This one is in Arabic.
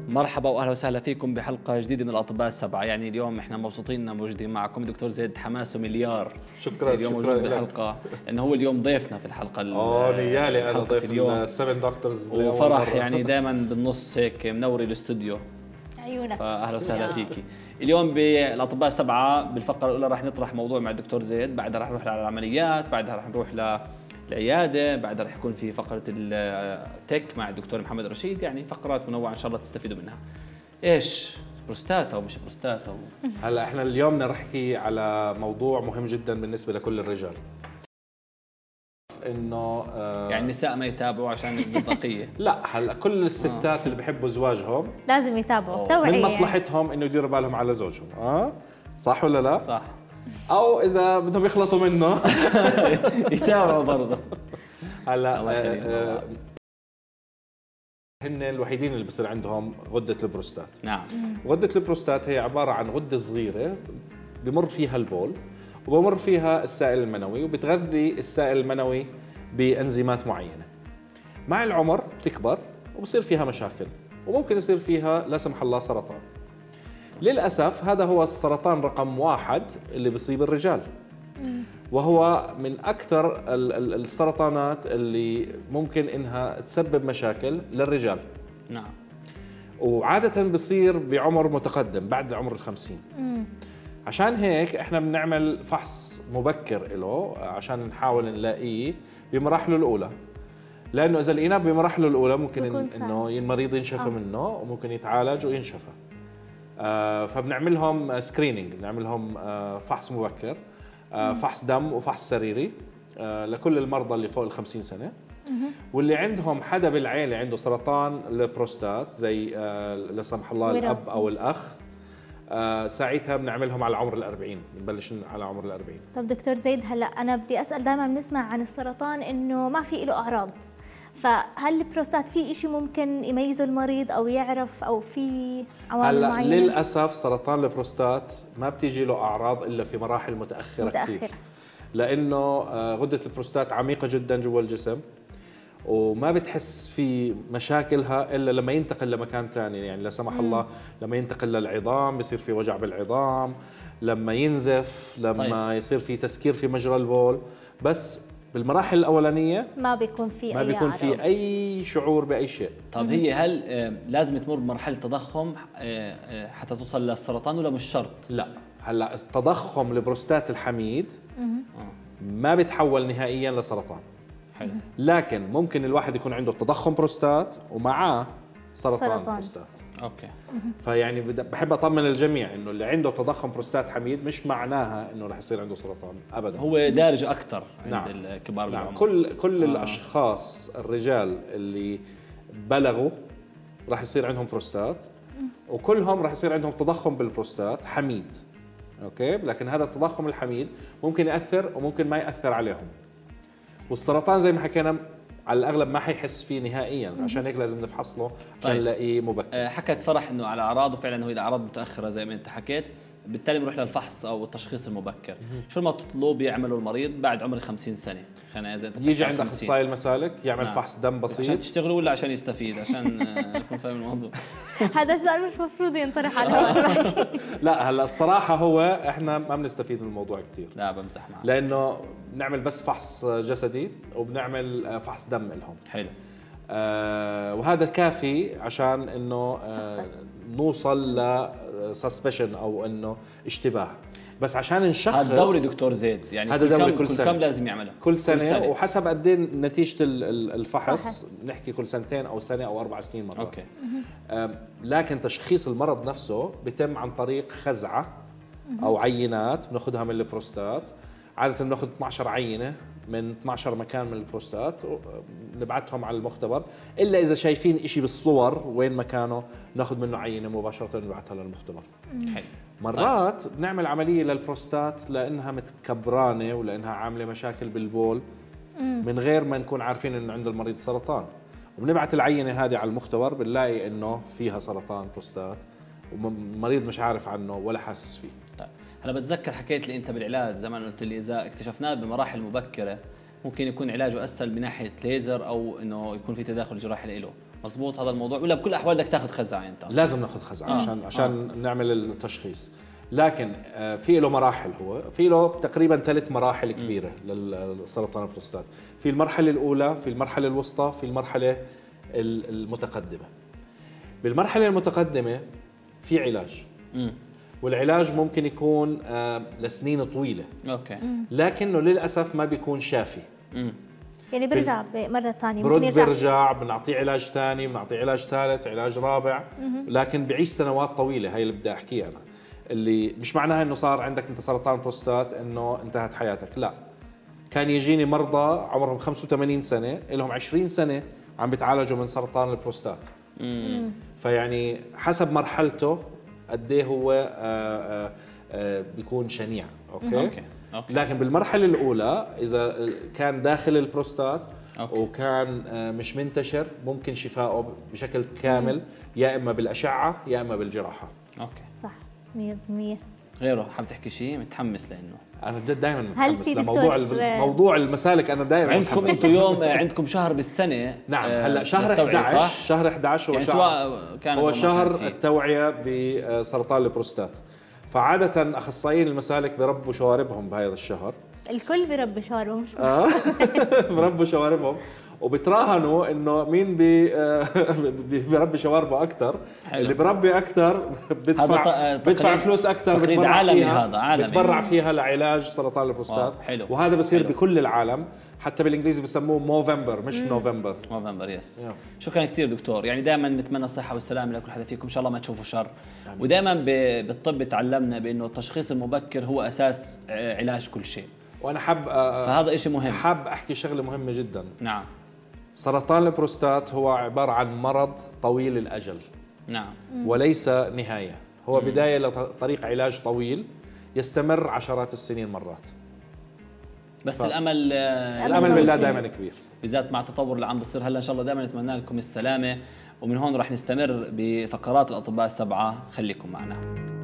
مرحبا واهلا وسهلا فيكم بحلقه جديده من الاطباء السبعه. يعني اليوم احنا مبسوطين اننا موجودين معكم. دكتور زيد حماسه مليار. شكرا. اليوم موجود بالحلقه لانه هو اليوم ضيفنا في الحلقه. نيالي انا ضيف اليوم السفن دكتورز وفرح يعني دائما بالنص هيك منوري الاستوديو. عيونك. فاهلا وسهلا فيكي. اليوم بالاطباء السبعه بالفقره الاولى راح نطرح موضوع مع الدكتور زيد، بعدها راح نروح على العمليات، بعدها راح نروح العياده، بعدها راح يكون في فقره التك مع الدكتور محمد رشيد. يعني فقرات منوعه ان شاء الله تستفيدوا منها. ايش بروستاتا ومش بروستاتا هلا احنا اليوم بدنا نحكي على موضوع مهم جدا بالنسبه لكل الرجال، انه يعني النساء ما يتابعوا عشان المصداقيه. لا هلا كل الستات اللي بحبوا زواجهم لازم يتابعوا من توعية. مصلحتهم انه يديروا بالهم على زوجهم. صح ولا لا؟ صح. او اذا بدهم يخلصوا منه يتابعوا برضه. هلا هن الوحيدين اللي بصير عندهم غدة البروستات. نعم. غدة البروستات هي عبارة عن غدة صغيرة بمر فيها البول وبمر فيها السائل المنوي، وبتغذي السائل المنوي بأنزيمات معينة. مع العمر بتكبر وبصير فيها مشاكل، وممكن يصير فيها لا سمح الله سرطان. للأسف هذا هو السرطان رقم 1 اللي بيصيب الرجال، وهو من أكثر السرطانات اللي ممكن إنها تسبب مشاكل للرجال. نعم. وعادة بصير بعمر متقدم بعد عمر ال50. عشان هيك احنا بنعمل فحص مبكر له عشان نحاول نلاقيه بمراحله الأولى، لأنه إذا لقيناه بمراحله الأولى ممكن إنه المريض ينشفى منه وممكن يتعالج وينشفى. فبنعمل لهم سكرينينج، بنعمل لهم فحص مبكر، فحص دم وفحص سريري لكل المرضى اللي فوق ال50 سنة، واللي عندهم حدا بالعيلة عنده سرطان البروستات زي لا سمح الله الأب أو الأخ، ساعتها بنعملهم على عمر ال40، بنبلش على عمر ال40. طب دكتور زيد، هلا أنا بدي أسأل، دائما بنسمع عن السرطان إنه ما في له أعراض، فهل البروستات في شيء ممكن يميزه المريض أو يعرف أو في عوامل معينة؟ للأسف سرطان البروستات ما بتيجي له أعراض إلا في مراحل متأخرة كثير، لأنه غدة البروستات عميقة جدا جوا الجسم، وما بتحس في مشاكلها إلا لما ينتقل لمكان ثاني. يعني لا سمح الله لما ينتقل للعظام بيصير في وجع بالعظام، لما ينزف، لما يصير في تسكير في مجرى البول. بس بالمراحل الأولانية ما بيكون في أي شعور بأي شيء. طب هي هل لازم تمر بمرحلة تضخم حتى توصل للسرطان ولا مش شرط؟ لا، هلا التضخم البروستات الحميد ما بيتحول نهائيا لسرطان. حلو. لكن ممكن الواحد يكون عنده تضخم بروستات ومعاه سرطان بروستات. اوكي. فيعني بحب اطمن الجميع انه اللي عنده تضخم بروستات حميد مش معناها انه رح يصير عنده سرطان ابدا. هو دارج اكثر عند نعم. الكبار بالعمر. كل الاشخاص الرجال اللي بلغوا رح يصير عندهم بروستات، وكلهم رح يصير عندهم تضخم بالبروستات حميد. اوكي، لكن هذا التضخم الحميد ممكن ياثر وممكن ما ياثر عليهم. والسرطان زي ما حكينا على الاغلب ما حيحس فيه نهائيا، عشان هيك لازم نفحص له عشان نلاقيه مبكر. حكت فرح انه على اعراض، وفعلا هو اذا اعراض متاخره زي ما انت حكيت بالتالي بنروح للفحص او التشخيص المبكر. شو المطلوب يعمله المريض بعد عمر 50 سنه؟ يجي عند اخصائي المسالك يعمل فحص دم بسيط. عشان تشتغلوا ولا عشان يستفيد؟ عشان يكون فاهم الموضوع. هذا السؤال مش مفروض ينطرح على الهواء. لا هلا الصراحه هو احنا ما بنستفيد من الموضوع كثير. لا بمزح معك، لانه بنعمل بس فحص جسدي وبنعمل فحص دم لهم. حلو. وهذا كافي عشان انه نوصل لسسبشن او انه اشتباه. بس عشان نشخص هذا دوري دكتور زيد، يعني هذا دوري كل سنة. كم لازم يعملها؟ كل سنة وحسب قد ايه نتيجة الفحص. نحكي كل سنتين او سنة او 4 سنين مرات. اوكي. لكن تشخيص المرض نفسه بيتم عن طريق خزعة او عينات بناخذها من البروستات. عادة بناخذ 12 عينة من 12 مكان من البروستات نبعتهم على المختبر، الا اذا شايفين شيء بالصور وين مكانه ناخذ منه عينة مباشرة نبعتها للمختبر. حلو. مرات بنعمل عملية للبروستات لأنها متكبرانة ولأنها عاملة مشاكل بالبول من غير ما نكون عارفين إنه عند المريض سرطان، وبنبعت العينة هذه على المختبر بنلاقي إنه فيها سرطان بروستات والمريض مش عارف عنه ولا حاسس فيه. طيب أنا بتذكر حكيت لي أنت بالعلاج زمان، قلت لي إذا اكتشفناه بمراحل مبكرة ممكن يكون علاجه أسهل من ناحية ليزر أو إنه يكون في تداخل جراحي له. مزبوط هذا الموضوع، ولا بكل الاحوال بدك تاخذ خزعه انت أصلاً؟ لازم ناخذ خزعه عشان نعمل التشخيص. لكن في له مراحل، هو في له تقريبا 3 مراحل كبيره للسرطان البروستات. في المرحله الاولى، في المرحله الوسطى، في المرحله المتقدمه. بالمرحله المتقدمه في علاج، والعلاج ممكن يكون لسنين طويله، اوكي، لكنه للاسف ما بيكون شافي. يعني برجع مرة ثانية، بيرجع، بنعطيه علاج ثاني، بنعطيه علاج ثالث، علاج رابع، لكن بيعيش سنوات طويله. هاي اللي بدي احكيه انا، اللي مش معناها انه صار عندك انت سرطان بروستات انه انتهت حياتك، لا. كان يجيني مرضى عمرهم 85 سنه لهم 20 سنه عم بيتعالجوا من سرطان البروستات. فيعني حسب مرحلته قد ايه هو بيكون شنيع. أوكي. لكن بالمرحله الاولى اذا كان داخل البروستات وكان مش منتشر، ممكن شفائه بشكل كامل، يا اما بالاشعه يا اما بالجراحه. اوكي، صح 100%. غيره حابب تحكي شيء؟ متحمس لانه انا دائما متحمس لموضوع موضوع المسالك. انا دائما عندكم انتم يوم عندكم شهر بالسنه. نعم، هلا شهر 11 شهر 11 هو يعني هو شهر التوعيه بسرطان البروستات. فعاده اخصائيين المسالك بربوا شواربهم بهذا الشهر. الكل بربي شواربهم. بربوا شواربهم وبتراهنوا انه مين بيربي شواربه اكثر. اللي بربي اكثر بدفع فلوس اكثر، بتبرع فيها لعلاج سرطان البروستات. وهذا بصير بكل العالم، حتى بالانجليزي بسموه موفمبر مش نوفمبر. يس. شكرا كثير دكتور، يعني دائما نتمنى الصحه والسلامه لكل حدا فيكم، ان شاء الله ما تشوفوا شر. ودائما بالطب تعلمنا بانه التشخيص المبكر هو اساس علاج كل شيء. وانا فهذا شيء مهم. حاب احكي شغله مهمه جدا. نعم. سرطان البروستات هو عباره عن مرض طويل الاجل. نعم. وليس نهايه، هو بدايه لطريق علاج طويل يستمر عشرات السنين مرات. بس الامل بالله دائما كبير، بالذات مع التطور اللي عم بيصير هلا. ان شاء الله دائما نتمنى لكم السلامه، ومن هون راح نستمر بفقرات الاطباء السبعه. خليكم معنا.